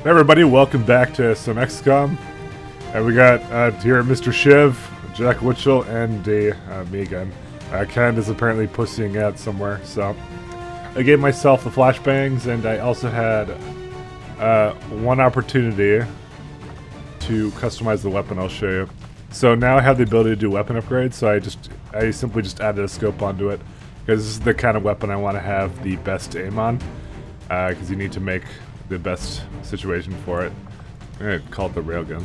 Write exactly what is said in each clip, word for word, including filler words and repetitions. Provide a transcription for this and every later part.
Hey everybody, welcome back to some X COM. And we got uh, here Mister Shiv, Jack Witchell, and uh, uh, me again. Uh, Ken is apparently pussying out somewhere, so I gave myself the flashbangs, and I also had uh, one opportunity to customize the weapon. I'll show you. So now I have the ability to do weapon upgrades, so I just I simply just added a scope onto it, because this is the kind of weapon I want to have the best aim on, because uh, you need to make the best situation for it. I'm gonna call it the railgun.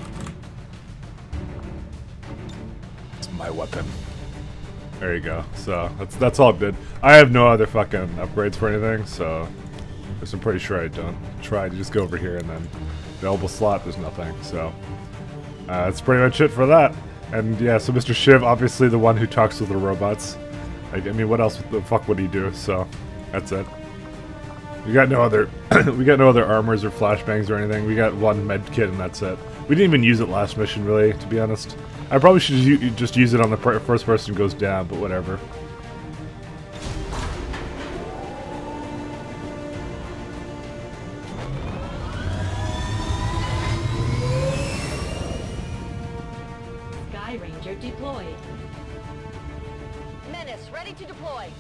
It's my weapon. There you go. So that's that's all good. I have no other fucking upgrades for anything, so I'm pretty sure I don't. Try to just go over here and then available slot. There's nothing. So uh, that's pretty much it for that. And yeah, so Mister Shiv, obviously the one who talks with the robots. Like, I mean, what else the fuck would he do? So that's it. We got no other, we got no other armors or flashbangs or anything. We got one med kit and that's it. We didn't even use it last mission, really, to be honest. I probably should u just use it on the pr first person goes down, but whatever. Sky Ranger deployed. Menace, ready to deploy.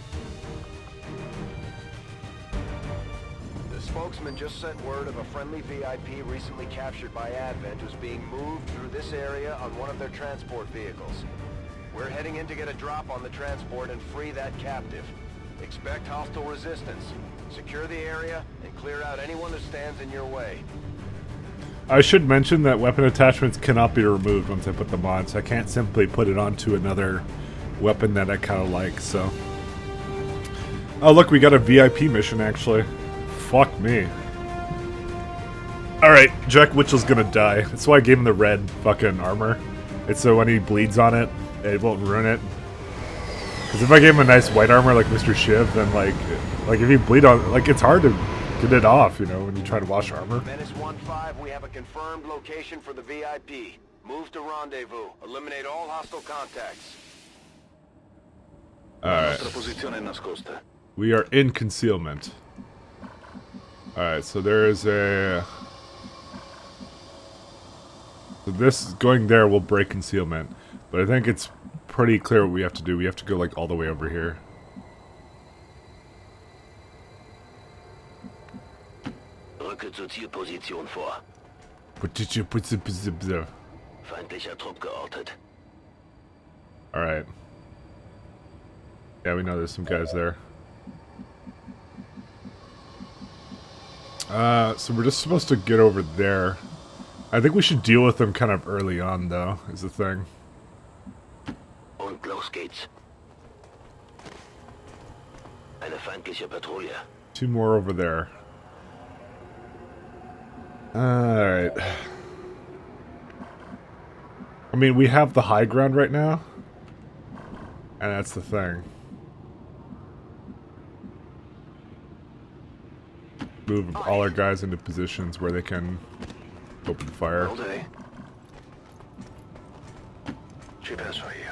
The spokesman just sent word of a friendly V I P recently captured by Advent who's being moved through this area on one of their transport vehicles. We're heading in to get a drop on the transport and free that captive. Expect hostile resistance. Secure the area and clear out anyone who stands in your way. I should mention that weapon attachments cannot be removed once I put them on, so I can't simply put it onto another weapon that I kind of like, so. Oh look, we got a V I P mission actually. Fuck me. Alright, Jack Witchell's gonna die. That's why I gave him the red fucking armor. It's so when he bleeds on it, it won't ruin it. Because if I gave him a nice white armor like Mister Shiv, then like, like if you bleed on, like it's hard to get it off, you know, when you try to wash armor. Menace one five, we have a confirmed location for the V I P. Move to rendezvous. Eliminate all hostile contacts. Alright. We are in concealment. Alright, so there is a... So this, going there will break concealment. But I think it's pretty clear what we have to do. We have to go like all the way over here. Rücke zur Zielposition vor. Feindlicher Trupp geortet. Alright. Yeah, we know there's some guys there. Uh, so we're just supposed to get over there. I think we should deal with them kind of early on, though, is the thing. Und los geht's. Eine feindliche Patrouille. Two more over there. Alright. I mean, we have the high ground right now. And that's the thing. Move all our guys into positions where they can open fire. All day. G P S for you.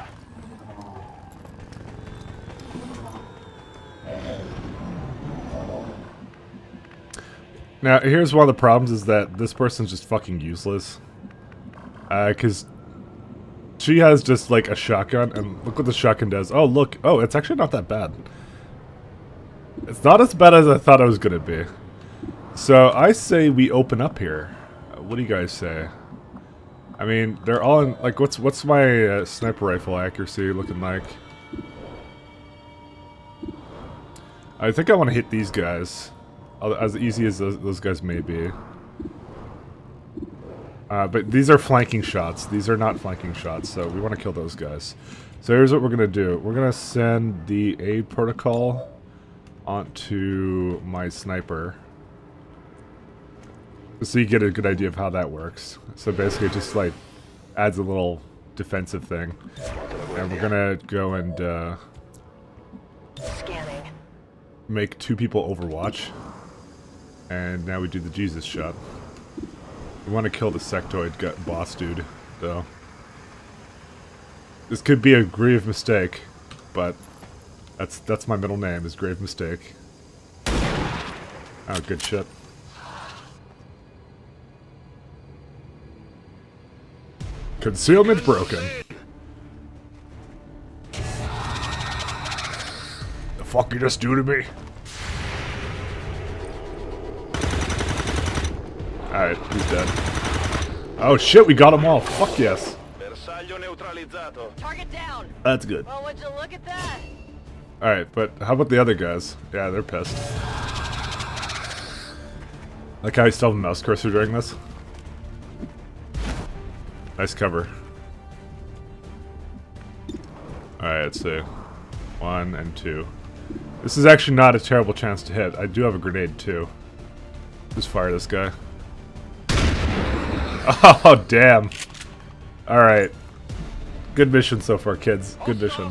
Now, here's one of the problems is that this person's just fucking useless. Uh, cause she has just like a shotgun, and look what the shotgun does. Oh, look. Oh, it's actually not that bad. It's not as bad as I thought it was gonna be. So, I say we open up here. Uh, what do you guys say? I mean, they're all in, like, what's what's my uh, sniper rifle accuracy looking like? I think I want to hit these guys. As easy as those, those guys may be. Uh, but these are flanking shots. These are not flanking shots, so we want to kill those guys. So here's what we're going to do. We're going to send the aid protocol onto my sniper. So you get a good idea of how that works. So basically it just like adds a little defensive thing. And we're gonna go and uh, Scanning. make two people overwatch. And now we do the Jesus shot. We want to kill the sectoid gut boss dude, though. This could be a grave mistake, but that's that's my middle name, is Grave Mistake. Oh, good shit. Concealment broken. The fuck you just do to me? Alright, he's dead. Oh shit, we got them all. Fuck yes. Target down. That's good. Well, would you look at that? Alright, but how about the other guys? Yeah, they're pissed. Like how you still have a mouse cursor during this? Nice cover. Alright, let's see. One and two. This is actually not a terrible chance to hit. I do have a grenade too. Just fire this guy. Oh, damn. Alright. Good mission so far, kids. Good mission.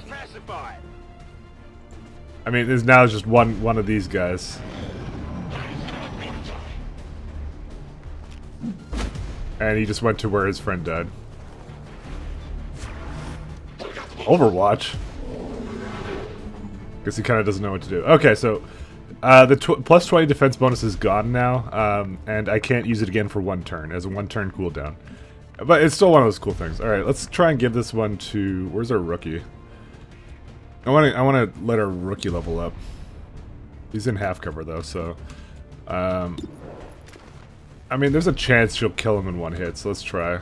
I mean, there's now just one one of these guys. And he just went to where his friend died. Overwatch? Guess he kind of doesn't know what to do. Okay, so uh, the tw plus twenty defense bonus is gone now, um, and I can't use it again for one turn, as a one turn cooldown. But it's still one of those cool things. Alright, let's try and give this one to... Where's our rookie? I want to I want to let our rookie level up. He's in half cover, though, so... Um, I mean, there's a chance she'll kill him in one hit, so let's try.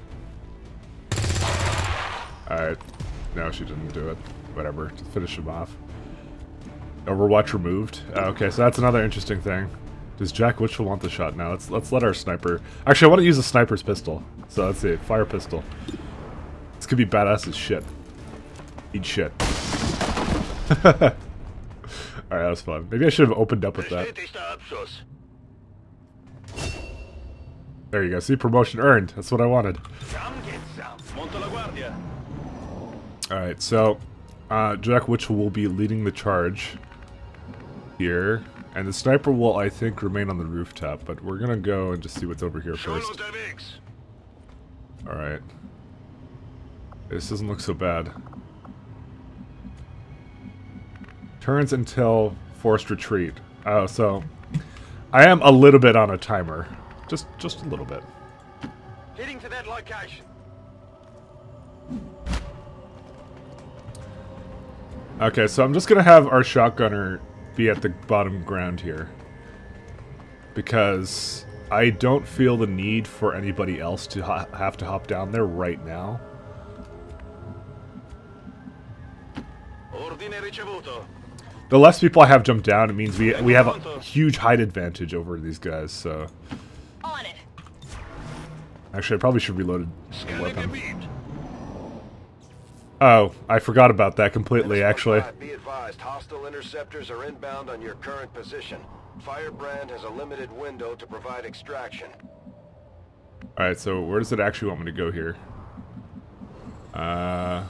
Alright. No, she didn't do it. Whatever. Just finish him off. Overwatch removed. Uh, okay, so that's another interesting thing. Does Jack Witchell want the shot now? Let's let's let our sniper... Actually, I want to use a sniper's pistol. So let's see. Fire pistol. This could be badass as shit. Eat shit. Alright, that was fun. Maybe I should have opened up with that. There you go. See, promotion earned. That's what I wanted. Alright, so uh, Jack Witchell will be leading the charge here. And the sniper will, I think, remain on the rooftop. But we're going to go and just see what's over here first. Alright. This doesn't look so bad. Turns until forced retreat. Oh, so I am a little bit on a timer. Just just a little bit. Heading to that location. Okay, so I'm just gonna have our shotgunner be at the bottom ground here. Because I don't feel the need for anybody else to ha have to hop down there right now. The less people I have jump down, it means we we have a huge height advantage over these guys, so... On it. Actually, I probably should reload the weapon. Oh, I forgot about that completely, actually. Be advised, hostile interceptors are inbound on your current position. Firebrand has a limited window to provide extraction. Alright, so where does it actually want me to go here? Uh...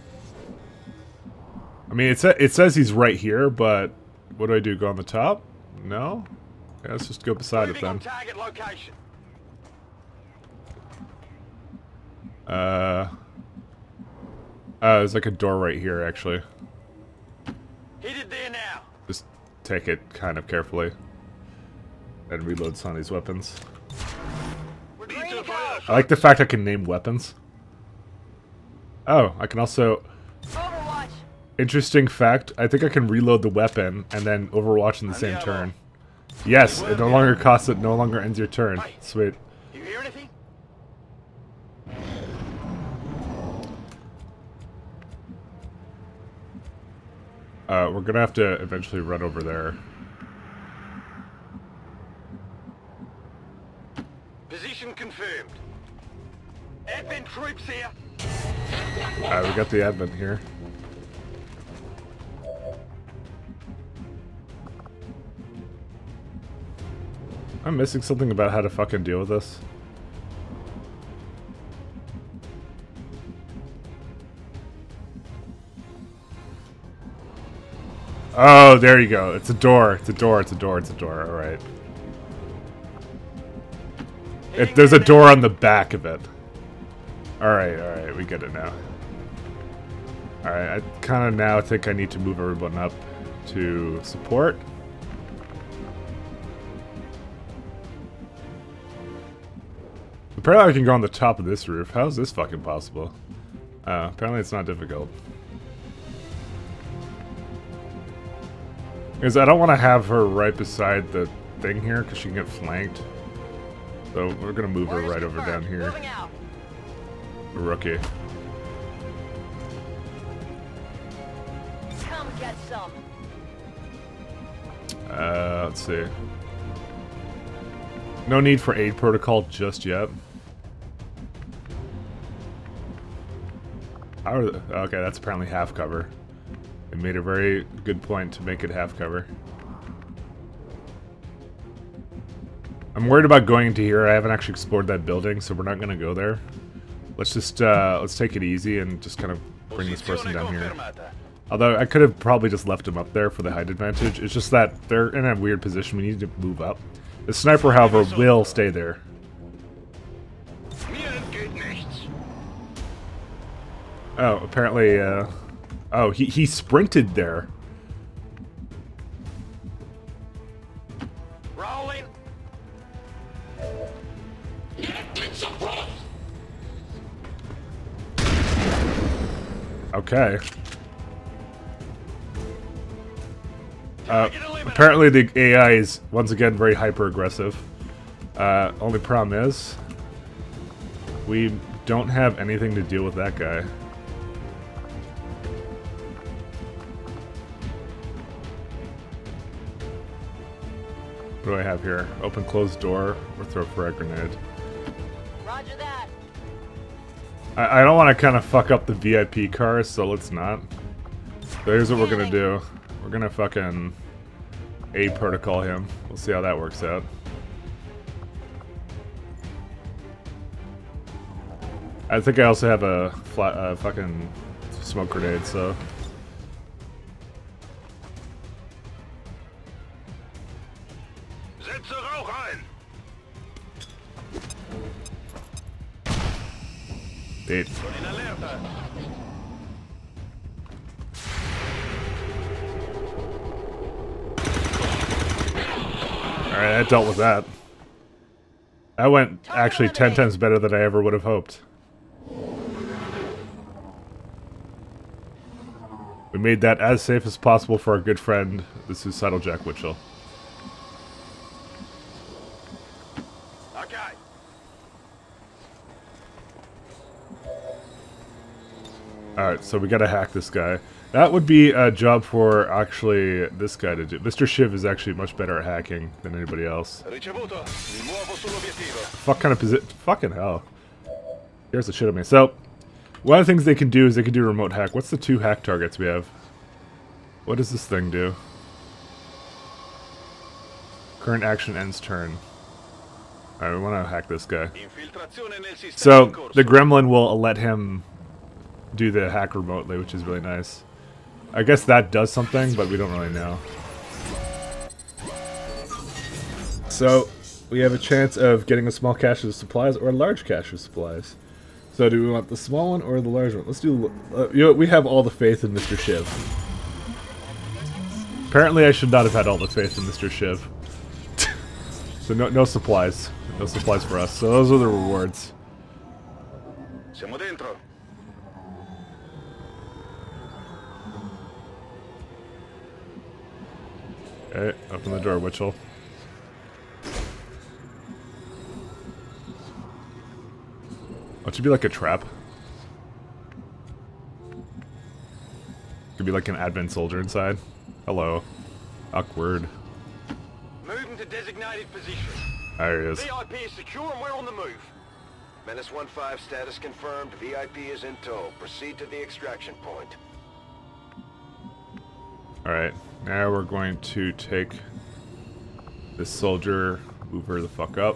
I mean, it, sa it says he's right here, but what do I do? Go on the top? No? Yeah, let's just go beside it then. Target location. Uh... Uh, there's like a door right here, actually. Headed there now. Just take it kind of carefully. And reload some of these weapons. I like the fact I can name weapons. Oh, I can also... Overwatch. Interesting fact, I think I can reload the weapon and then Overwatch in the same turn. Yes, it no longer costs it, no longer ends your turn. Sweet. You hear anything? Uh, we're gonna have to eventually run over there. Position confirmed. Advent troops here. Alright, we got the advent here. I'm missing something about how to fucking deal with this. Oh, there you go. It's a door. It's a door. It's a door. It's a door. Alright. It, there's a door on the back of it. Alright, alright. We get it now. Alright, I kind of now think I need to move everyone up to support. Apparently I can go on the top of this roof. How is this fucking possible? Uh, apparently it's not difficult. Because I don't want to have her right beside the thing here, because she can get flanked. So we're going to move her right over down here. Rookie. Come get some. Uh, let's see. No need for aid protocol just yet. How are the, okay, that's apparently half cover. They made a very good point to make it half cover. I'm worried about going into here. I haven't actually explored that building, so we're not going to go there. Let's just, uh, let's take it easy and just kind of bring this person down here. Although, I could have probably just left him up there for the height advantage. It's just that they're in a weird position. We need to move up. The sniper, however, will stay there. Oh, apparently, uh... oh, he, he sprinted there. Rolling. Okay. Uh, apparently the A I is, once again, very hyper-aggressive. Uh, only problem is, we don't have anything to deal with that guy. What do I have here? Open closed door or throw frag grenade? Roger that. I, I don't want to kind of fuck up the V I P cars, so let's not. So here's what we're gonna do. We're gonna fucking aid protocol him. We'll see how that works out. I think I also have a flat, uh, fucking smoke grenade, so. Eight. Alright, I dealt with that. That went actually ten times better than I ever would have hoped. We made that as safe as possible for our good friend, the Suicidal Jack Witchell. Alright, so we gotta hack this guy. That would be a job for actually this guy to do. Mister Shiv is actually much better at hacking than anybody else. Fuck kind of position? Fucking hell. Here's the shit of me. So, one of the things they can do is they can do remote hack. What's the two hack targets we have? What does this thing do? Current action ends turn. Alright, we want to hack this guy. So, the gremlin will let him do the hack remotely, which is really nice. I guess that does something, but we don't really know. So, we have a chance of getting a small cache of supplies or a large cache of supplies. So, do we want the small one or the large one? Let's do... Uh, you know, we have all the faith in Mister Shiv. Apparently, I should not have had all the faith in Mister Shiv. So, no, no supplies. No supplies for us. So, those are the rewards. Siamo dentro. Okay, open the door, Witchell. It should be like a trap. Could be like an advent soldier inside. Hello. Awkward. Moving to designated position. There he is. V I P is secure and we're on the move. Menace one five status confirmed. V I P is in tow. Proceed to the extraction point. Alright, now we're going to take this soldier, move her the fuck up.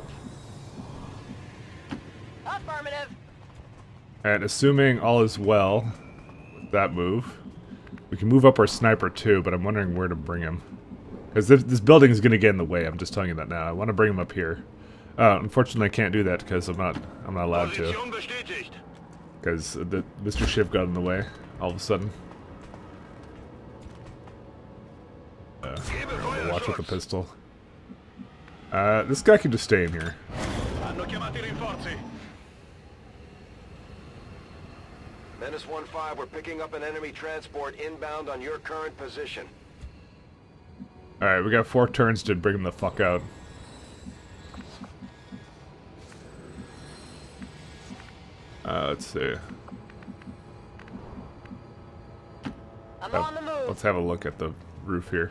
Affirmative. And assuming all is well with that move, we can move up our sniper too, but I'm wondering where to bring him. Because this, this building is going to get in the way, I'm just telling you that now. I want to bring him up here. Uh, unfortunately I can't do that because I'm not, I'm not allowed to. Because the Mister Shiv got in the way all of a sudden. Uh, watch with the pistol. Uh, this guy can just stay in here. Menace one five, we're picking up an enemy transport inbound on your current position. Alright, we got four turns to bring him the fuck out. Uh, let's see. I'm Uh, on the move. let's have a look at the roof here.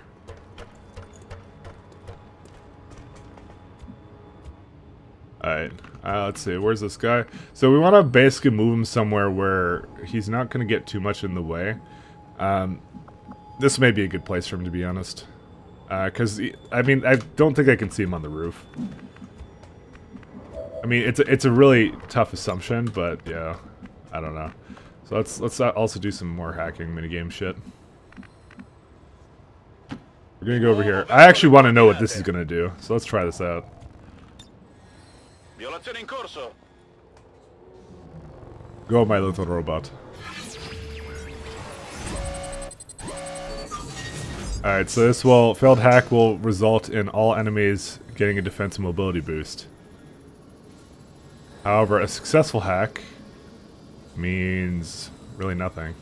Alright, uh, let's see, where's this guy? So we want to basically move him somewhere where he's not going to get too much in the way. Um, this may be a good place for him, to be honest. Because, uh, I mean, I don't think I can see him on the roof. I mean, it's a, it's a really tough assumption, but yeah, I don't know. So let's let's also do some more hacking minigame shit. We're gonna go over here. I actually want to know what this is gonna do, so let's try this out. Violazione in corso. Go, my little robot. Alright, so this will failed hack will result in all enemies getting a defense and mobility boost. However, a successful hack means really nothing.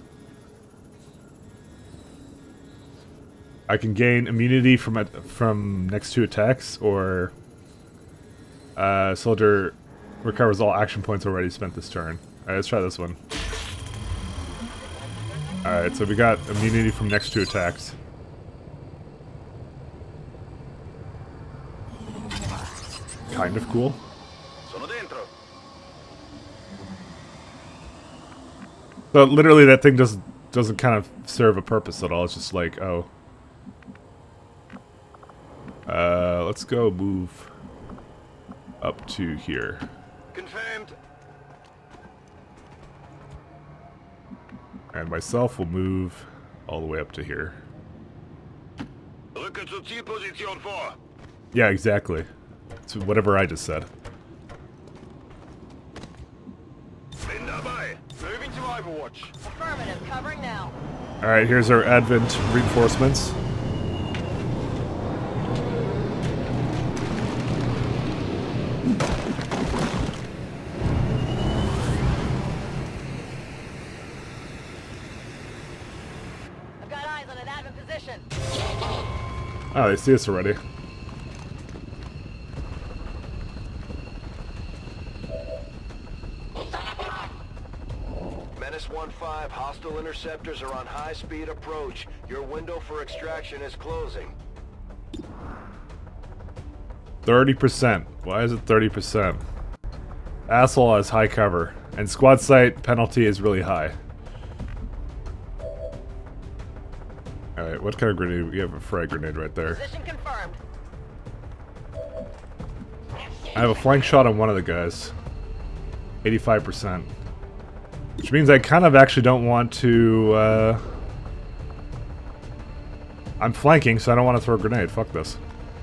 I can gain immunity from a, from next two attacks, or uh, soldier recovers all action points already spent this turn. Alright, let's try this one. Alright, so we got immunity from next two attacks. Kind of cool. Sono dentro. So literally that thing doesn't doesn't kind of serve a purpose at all. It's just like, oh. Uh, let's go move up to here. Confirmed. And myself will move all the way up to here. Rücken zur Zielposition vor. Yeah, exactly. It's whatever I just said. Bin dabei. Moving to Overwatch. Affirmative, covering now. Alright, here's our Advent reinforcements. I've got eyes on an admin position. Oh, they see us already. Menace one five, hostile interceptors are on high-speed approach. Your window for extraction is closing. thirty percent. Why is it thirty percent? Asshole has high cover. And squad site penalty is really high. Alright, what kind of grenade? We have a frag grenade right there. Position confirmed. I have a flank shot on one of the guys. eighty-five percent. Which means I kind of actually don't want to, uh... I'm flanking, so I don't want to throw a grenade. Fuck this.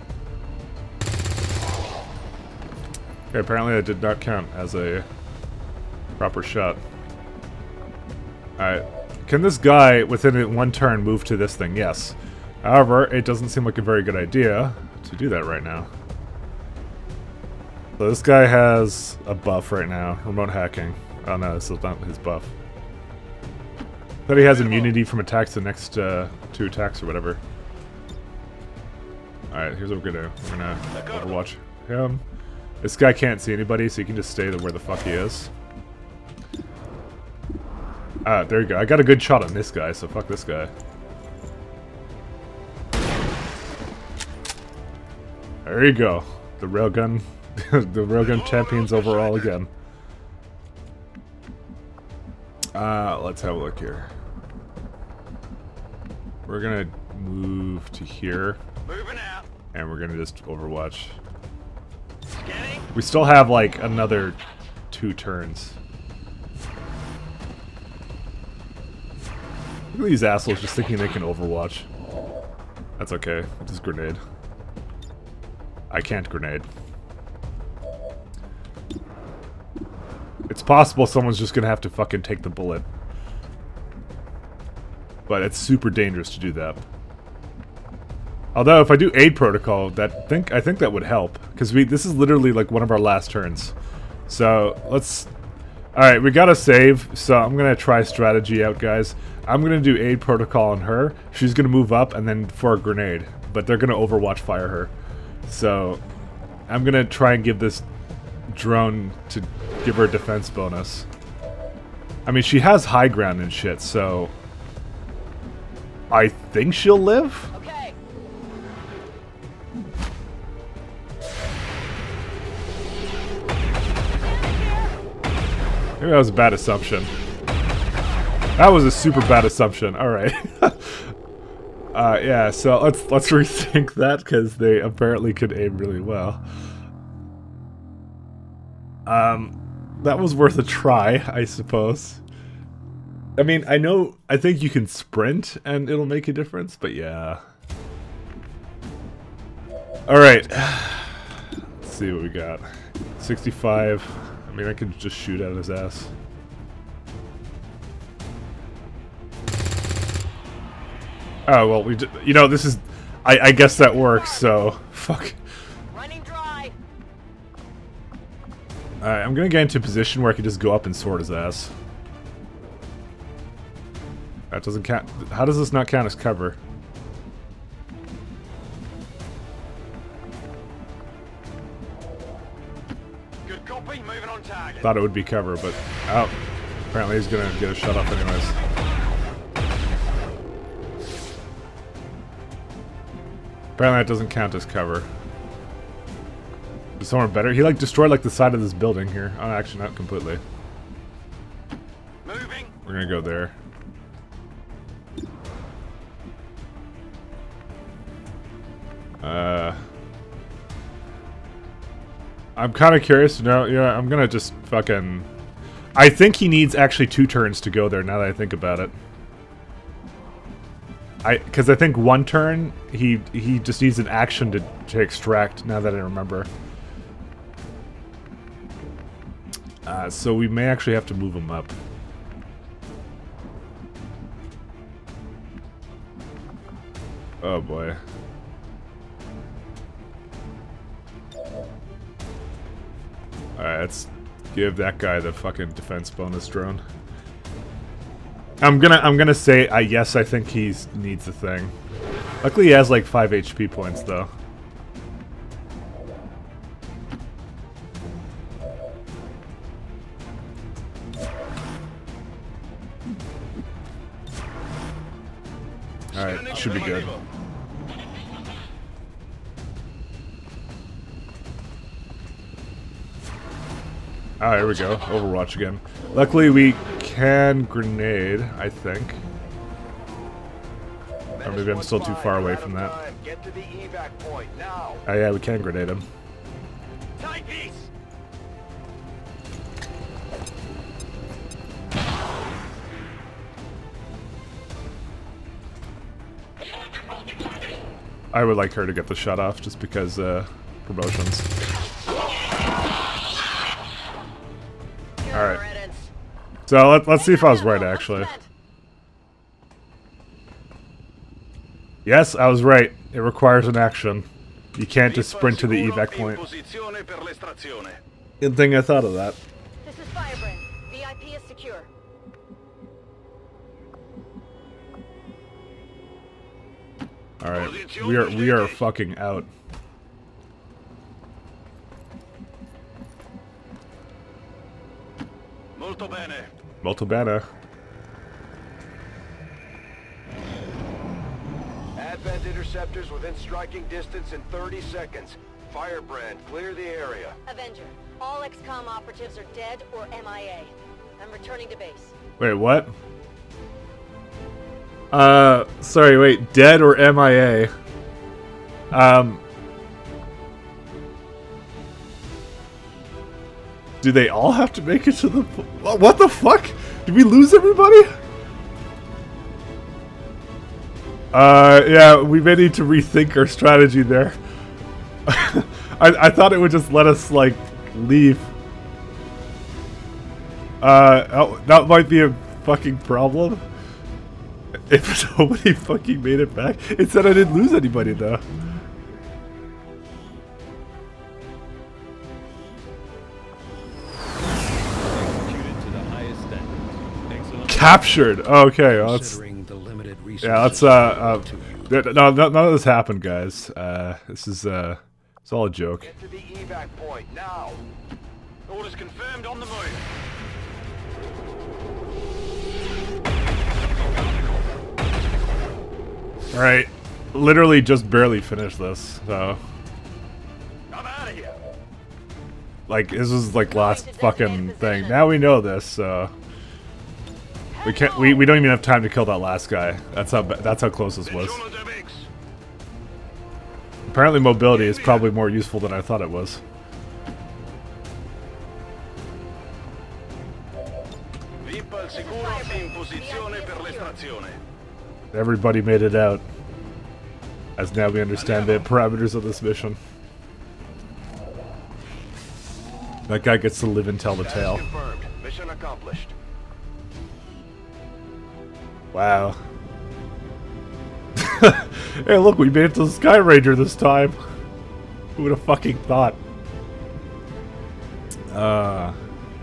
Okay, apparently that did not count as a proper shot. Alright. Can this guy, within one turn, move to this thing? Yes. However, it doesn't seem like a very good idea to do that right now. So this guy has a buff right now. Remote hacking. Oh no, this is not his buff. But he has immunity from attacks the next uh, two attacks or whatever. Alright, here's what we're gonna do. We're gonna overwatch him. This guy can't see anybody, so he can just stay where the fuck he is. Ah, there you go. I got a good shot on this guy, so fuck this guy. There you go. The railgun, the railgun champions overall again. Uh, let's have a look here. We're gonna move to here, Moving out. and we're gonna just overwatch. Scanning. We still have like another two turns. Look at these assholes just thinking they can overwatch. That's okay. Just grenade. I can't grenade. It's possible someone's just gonna have to fucking take the bullet. But it's super dangerous to do that. Although if I do aid protocol, that think I think that would help. Because we this is literally like one of our last turns. So let's Alright, we gotta save, so I'm gonna try strategy out, guys. I'm gonna do aid protocol on her. She's gonna move up and then for a grenade. But they're gonna overwatch fire her. So, I'm gonna try and give this drone to give her a defense bonus. I mean, she has high ground and shit, so... I think she'll live? Okay. Maybe that was a bad assumption. That was a super bad assumption. Alright. uh, yeah, so let's let's rethink that, because they apparently could aim really well. Um, that was worth a try, I suppose. I mean, I know, I think you can sprint and it'll make a difference, but yeah. Alright. Let's see what we got. sixty-five. I mean, I could just shoot at his ass. Oh, well, we d you know, this is... I, I guess that works, so... Fuck. Running dry. Alright, I'm gonna get into a position where I can just go up and sword his ass. That doesn't count. How does this not count as cover? Good copy, moving on target. Thought it would be cover, but oh, apparently he's gonna get a shut off anyways. Apparently that doesn't count as cover. Is somewhere better? He like destroyed like the side of this building here. Oh, actually not completely. Moving. We're gonna go there. Uh, I'm kind of curious to know. Yeah, I'm gonna just fucking. I think he needs actually two turns to go there. Now that I think about it, I because I think one turn he he just needs an action to to extract. Now that I remember. Uh, so we may actually have to move him up. Oh boy. Alright, let's give that guy the fucking defense bonus drone. I'm gonna I'm gonna say I yes I think he needs the thing. Luckily he has like five H P points though. Alright, should be good. Oh, here we go. Overwatch again. Luckily, we can grenade, I think. Or maybe I'm still too far away from that. Get to the evac point now. Oh yeah, we can grenade him. Timepiece. I would like her to get the shut off, just because, uh, promotions. Alright. So, let, let's see if I was right, actually. Yes, I was right. It requires an action. You can't just sprint to the evac point. Good thing I thought of that. This is Firebrand. V I P is secure. Alright, we are we are fucking out. Molto bene. Molto bene. Advent interceptors within striking distance in thirty seconds. Firebrand, clear the area. Avenger, all X COM operatives are dead or M I A. I'm returning to base. Wait, what? Uh, sorry, wait, dead or M I A? Um... Do they all have to make it to the... What the fuck? Did we lose everybody? Uh, yeah, we may need to rethink our strategy there. I, I thought it would just let us, like, leave. Uh, oh, that might be a fucking problem. If nobody fucking made it back. It said I didn't lose anybody, though. Captured. Okay, well, let's. Considering the limited Yeah, let's. resources Uh, uh available to you. th- no, no, none of this happened, guys. Uh, this is uh, it's all a joke. Get to the evac point now. Orders confirmed on the move. All right, literally just barely finished this. So, I'm out of here. like, this was like last fucking thing. Now we know this. So we can't. We we don't even have time to kill that last guy. That's how. ba- That's how close this was. Apparently, mobility is probably more useful than I thought it was. Vip al sicuro in posizione per l'estrazione. Everybody made it out. As now we understand the parameters of this mission. That guy gets to live and tell the Task tale. confirmed. Mission accomplished. Wow. Hey, look, we made it to the Sky Ranger this time. Who would have fucking thought? Uh,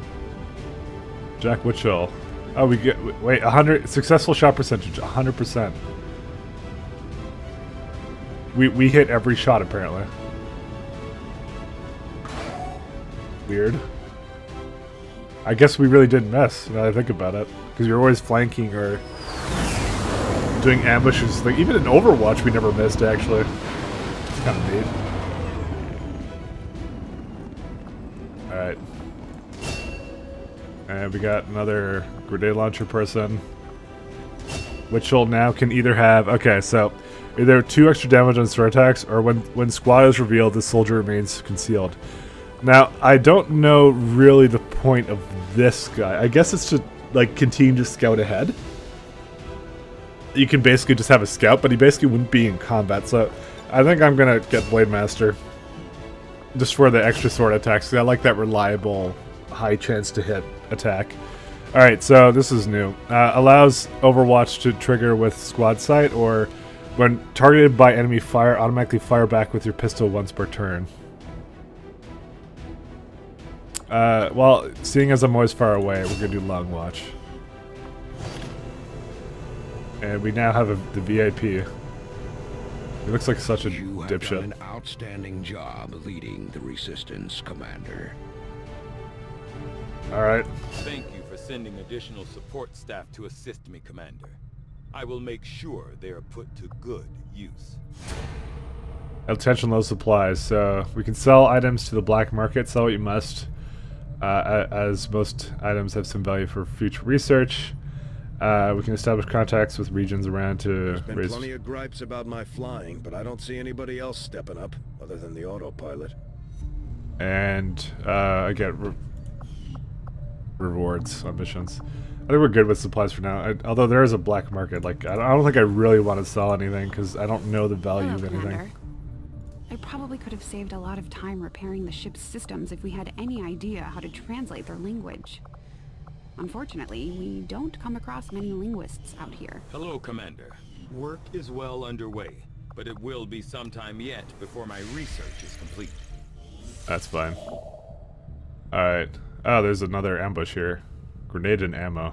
Jack Witchell. Oh, we get wait a hundred successful shot percentage, a hundred percent. We we hit every shot apparently. Weird. I guess we really didn't miss. Now that I think about it, because you're always flanking or doing ambushes. Like even in Overwatch, we never missed. Actually, it's kind of neat. All right. And we got another grenade launcher person. Which will now can either have... Okay, so either two extra damage on sword attacks, or when, when squad is revealed, the soldier remains concealed. Now, I don't know really the point of this guy. I guess it's to, like, continue to scout ahead. You can basically just have a scout, but he basically wouldn't be in combat, so I think I'm gonna get Blade Master. Just for the extra sword attacks, 'cause I like that reliable, high chance to hit attack. Alright, so this is new. Uh, allows Overwatch to trigger with squad sight, or when targeted by enemy fire, automatically fire back with your pistol once per turn. Uh, well, seeing as I'm always far away, we're gonna do long watch. And we now have a, the V I P. He looks like such a You have dipshit. done an outstanding job leading the Resistance, Commander. Alright. Thank you for sending additional support staff to assist me, Commander. I will make sure they are put to good use. Attention low supplies. So we can sell items to the black market. Sell what you must. Uh, as most items have some value for future research. Uh, we can establish contacts with regions around to There's been raise... plenty of gripes about my flying, but I don't see anybody else stepping up, other than the autopilot. And uh, I get re rewards on missions. I think we're good with supplies for now. I, although there is a black market, like I don't, I don't think I really want to sell anything because I don't know the value Hello, of anything. Commander. I probably could have saved a lot of time repairing the ship's systems if we had any idea how to translate their language. Unfortunately, we don't come across many linguists out here. Hello, Commander. Work is well underway, but it will be some time yet before my research is complete. That's fine. Alright. Oh, there's another ambush here. Grenade and ammo.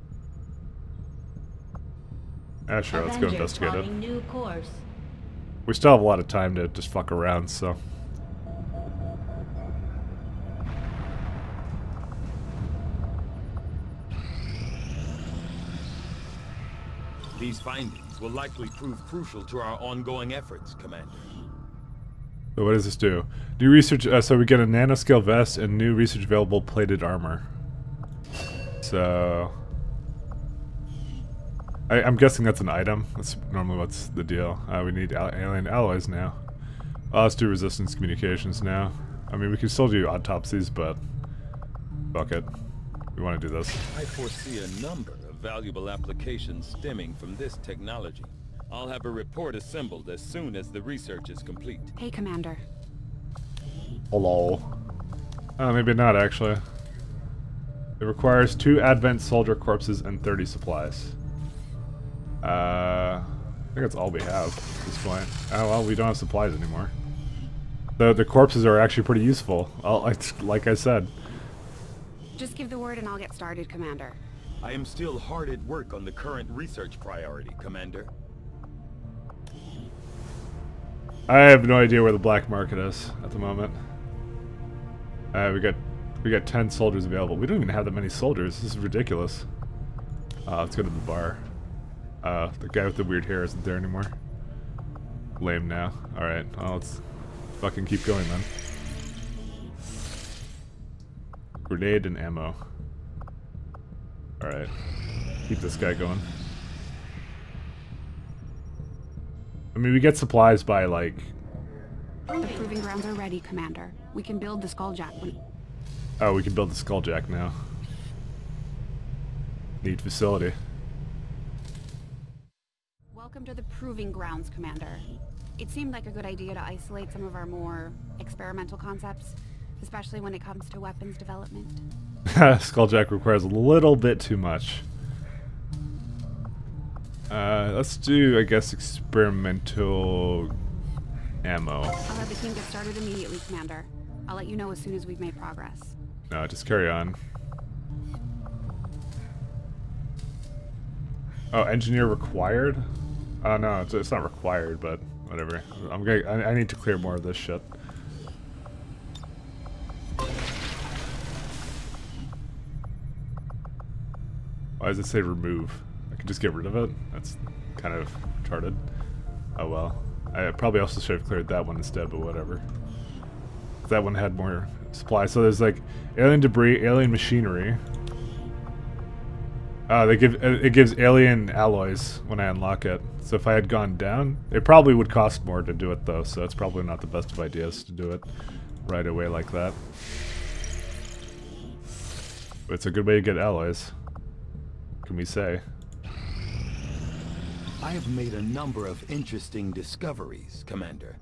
Ah, sure, let's go investigate it. New course. We still have a lot of time to just fuck around, so... These findings will likely prove crucial to our ongoing efforts, Commander. So what does this do? New research, uh, so we get a nanoscale vest and new research available plated armor. So... I, I'm guessing that's an item. That's normally what's the deal. Uh, we need al alien alloys now. Well, let's do resistance communications now. I mean, we can still do autopsies, but... fuck it. We want to do this. I foresee a number of valuable applications stemming from this technology. I'll have a report assembled as soon as the research is complete. Hey, Commander. Hello. Uh, maybe not, actually. It requires two Advent soldier corpses and thirty supplies. Uh, I think that's all we have at this point. Oh, well, we don't have supplies anymore. The, the corpses are actually pretty useful, I'll, like, like I said. Just give the word and I'll get started, Commander. I am still hard at work on the current research priority, Commander. I have no idea where the black market is at the moment. Uh, we got we got ten soldiers available. We don't even have that many soldiers. This is ridiculous. Uh, let's go to the bar. Uh, the guy with the weird hair isn't there anymore. Lame now. Alright, well, let's fucking keep going then. Grenade and ammo. Alright. Keep this guy going. I mean, we get supplies by, like... The proving grounds are ready, Commander. We can build the Skulljack when... Oh, we can build the Skulljack now. Neat facility. Welcome to the proving grounds, Commander. It seemed like a good idea to isolate some of our more experimental concepts, especially when it comes to weapons development. Skulljack requires a little bit too much. Uh, let's do, I guess, experimental ammo. I'll have the team get started immediately, Commander. I'll let you know as soon as we've made progress. No, just carry on. Oh, engineer required? Oh no, it's, it's not required, but whatever. I'm gonna. I, I need to clear more of this shit. Why does it say remove? I can just get rid of it? That's kind of retarded. Oh well. I probably also should have cleared that one instead, but whatever. That one had more supply. So there's like alien debris, alien machinery. Uh, they give it gives alien alloys when I unlock it. So if I had gone down, it probably would cost more to do it though. So it's probably not the best of ideas to do it right away like that. But it's a good way to get alloys. Can we say? I have made a number of interesting discoveries, Commander.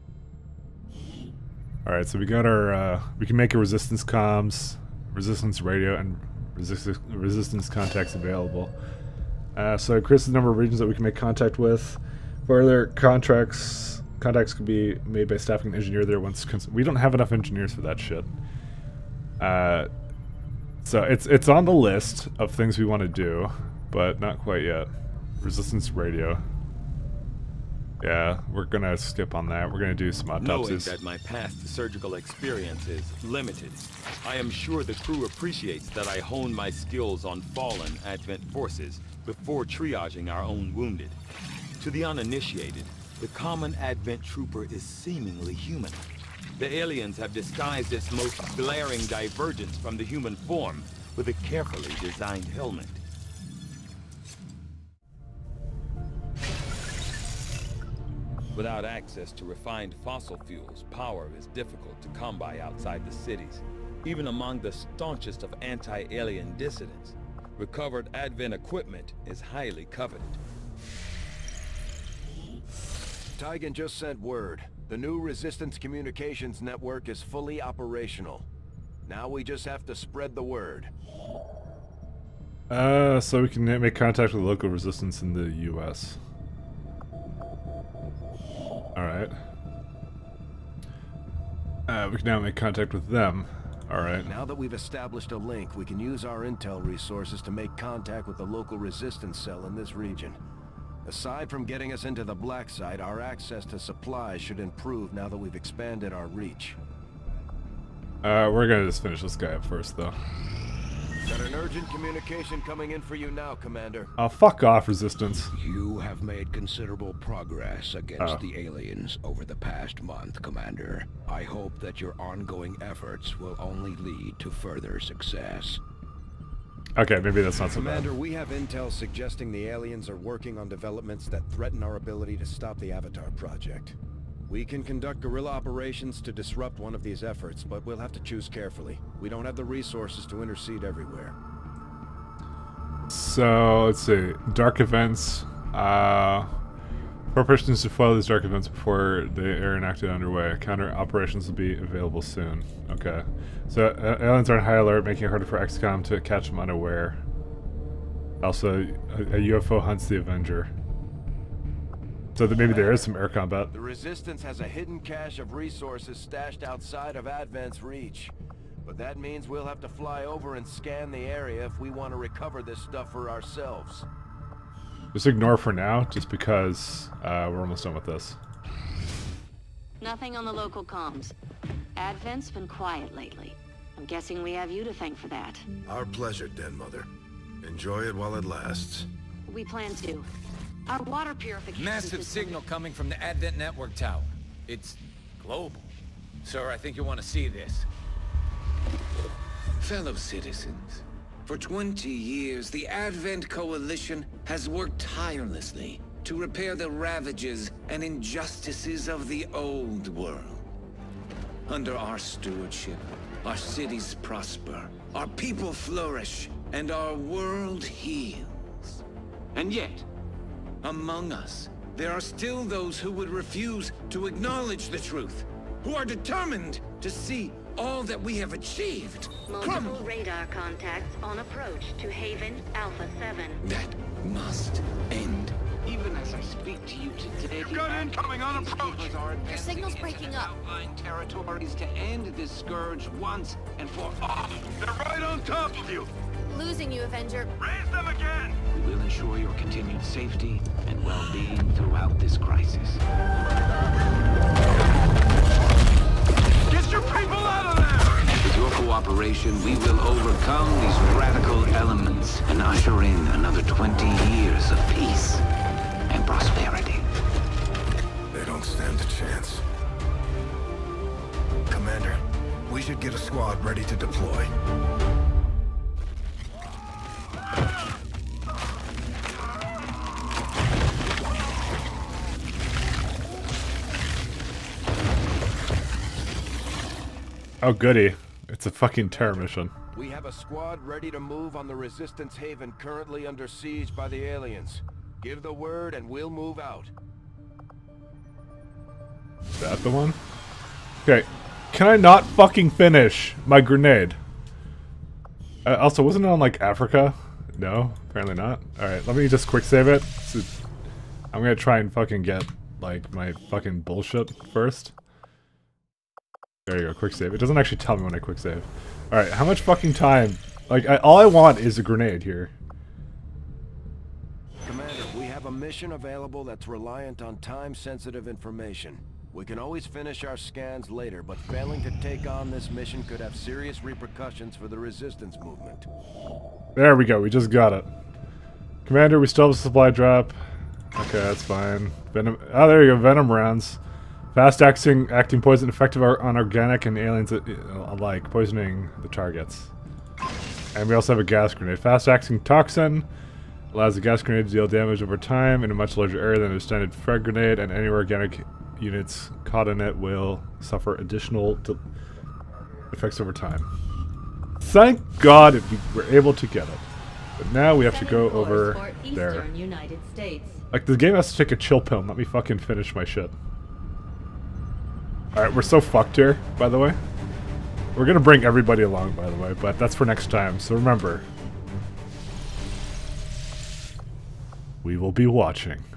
Alright, so we got our, uh, we can make a resistance comms, resistance radio, and resistance, resistance contacts available. Uh, so increase the number of regions that we can make contact with. Further contracts, contacts can be made by staffing an engineer there once, cons we don't have enough engineers for that shit. Uh, so it's, it's on the list of things we want to do, but not quite yet. Resistance radio. Yeah, we're gonna skip on that. We're gonna do some autopsies. Knowing that my past surgical experience is limited, I am sure the crew appreciates that I hone my skills on fallen Advent forces before triaging our own wounded. To the uninitiated, the common Advent trooper is seemingly human. The aliens have disguised its most glaring divergence from the human form with a carefully designed helmet. Without access to refined fossil fuels, power is difficult to come by outside the cities. Even among the staunchest of anti-alien dissidents, recovered Advent equipment is highly coveted. Tygan just sent word. The new Resistance Communications network is fully operational. Now we just have to spread the word. Uh, so we can make contact with local resistance in the U S Alright. Uh, we can now make contact with them. Alright. Now that we've established a link, we can use our intel resources to make contact with the local resistance cell in this region. Aside from getting us into the black site, our access to supplies should improve now that we've expanded our reach. Uh, we're gonna just finish this guy up first, though. Got an urgent communication coming in for you now, Commander. Oh, fuck off, Resistance. You have made considerable progress against Oh. the aliens over the past month, Commander. I hope that your ongoing efforts will only lead to further success. Okay, maybe that's not so Commander, bad. we have intel suggesting the aliens are working on developments that threaten our ability to stop the Avatar project. We can conduct guerrilla operations to disrupt one of these efforts, but we'll have to choose carefully. We don't have the resources to intercede everywhere. So, let's see. Dark events. Uh, preparations to follow these dark events before they are enacted underway. Counter operations will be available soon. Okay. So, uh, aliens are on high alert, making it harder for X COM to catch them unaware. Also, a, a U F O hunts the Avenger. So that maybe there is some air combat. The Resistance has a hidden cache of resources stashed outside of Advent's reach. But that means we'll have to fly over and scan the area if we want to recover this stuff for ourselves. Just ignore for now, just because uh, we're almost done with this. Nothing on the local comms. Advent's been quiet lately. I'm guessing we have you to thank for that. Our pleasure, Den Mother. Enjoy it while it lasts. We plan to. Our water purification Massive system- signal coming from the Advent Network Tower. It's global. Sir, I think you'll want to see this. Fellow citizens, for twenty years, the Advent Coalition has worked tirelessly to repair the ravages and injustices of the old world. Under our stewardship, our cities prosper, our people flourish, and our world heals. And yet, among us, there are still those who would refuse to acknowledge the truth, who are determined to see all that we have achieved Multiple crumble. radar contacts on approach to Haven Alpha seven. That must end. Even as I speak to you today, You've got incoming on approach. Your signal's breaking up. Outlying territories to end this scourge once and for all. They're right on top of you. Losing you, Avenger. Raise them again. We will ensure your continued safety and well-being throughout this crisis. Get your people out of there! With your cooperation, we will overcome these radical elements and usher in another twenty years of peace and prosperity. They don't stand a chance. Commander, we should get a squad ready to deploy. Oh goody. It's a fucking terror mission. We have a squad ready to move on the Resistance Haven currently under siege by the aliens. Give the word and we'll move out. Is that the one? Okay. Can I not fucking finish my grenade? Uh, also, wasn't it on like Africa? No, apparently not. Alright, let me just quick save it. So I'm gonna try and fucking get like my fucking bullshit first. There you go, quick save. It doesn't actually tell me when I quick save. Alright, how much fucking time? Like, I, all I want is a grenade here. Commander, we have a mission available that's reliant on time-sensitive information. We can always finish our scans later, but failing to take on this mission could have serious repercussions for the Resistance movement. There we go, we just got it. Commander, we still have a supply drop. Okay, that's fine. Venom. Oh, there you go, venom rounds. Fast acting, acting poison, effective on organic and aliens alike, poisoning the targets. And we also have a gas grenade. Fast acting toxin allows the gas grenade to deal damage over time in a much larger area than a standard frag grenade, and any organic units caught in it will suffer additional effects over time. Thank God we were able to get it. But now we have to go over there. United States. Like, the game has to take a chill pill and let me fucking finish my shit. Alright, we're so fucked here, by the way. We're gonna bring everybody along, by the way, but that's for next time, so remember. We will be watching.